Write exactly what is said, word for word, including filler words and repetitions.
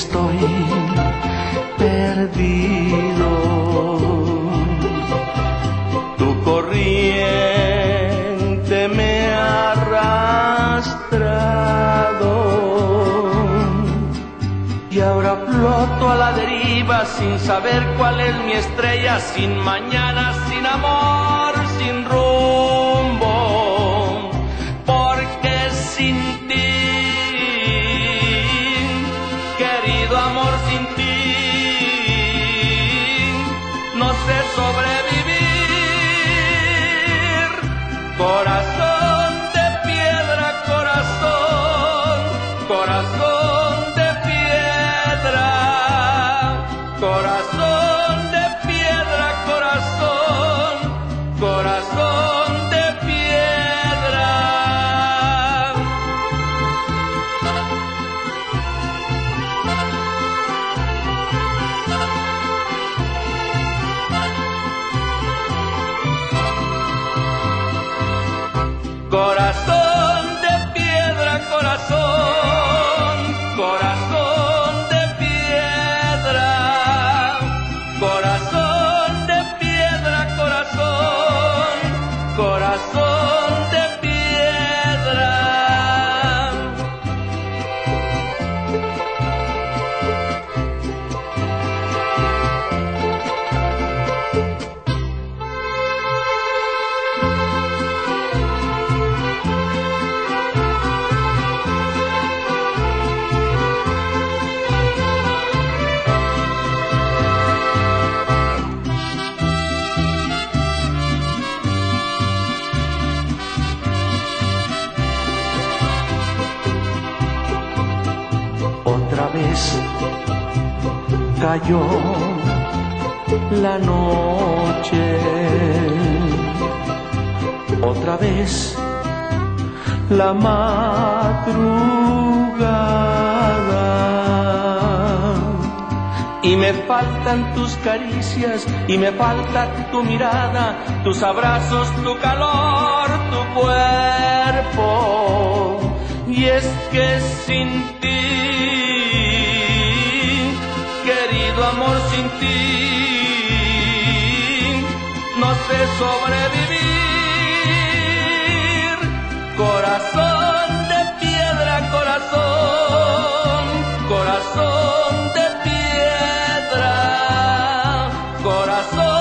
estoy perdido. Tu corriente me ha arrastrado y ahora floto a la deriva sin saber cuál es mi estrella, sin mañana, sin amor, sin rumbo, porque sin ti, querido amor, sin ti no sé sobrevivir. Corazón de piedra, corazón, corazón de piedra, corazón de piedra, corazón, corazón de piedra. Corazón de piedra, corazón, corazón de piedra, corazón de piedra, corazón, corazón de piedra. Otra vez cayó la noche, otra vez la madrugada, y me faltan tus caricias, y me falta tu mirada, tus abrazos, tu calor, tu cuerpo. Y es que sin ti, querido amor, sin ti no sé sobrevivir. Corazón de piedra, corazón, corazón de piedra, corazón